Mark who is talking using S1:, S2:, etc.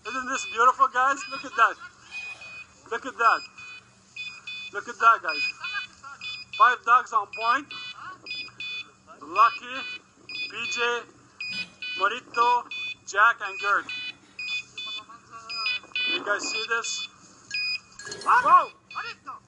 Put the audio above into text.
S1: Isn't this beautiful, guys? Look at that. Look at that. Look at that, guys. 5 dogs on point. Lucky, PJ, Morito, Jack, and Gert. You guys see this? Whoa!